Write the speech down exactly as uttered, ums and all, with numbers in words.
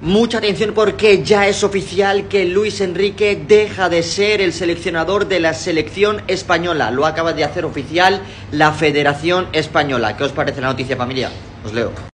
Mucha atención porque ya es oficial que Luis Enrique deja de ser el seleccionador de la selección española. Lo acaba de hacer oficial la Federación Española. ¿Qué os parece la noticia, familia? Os leo.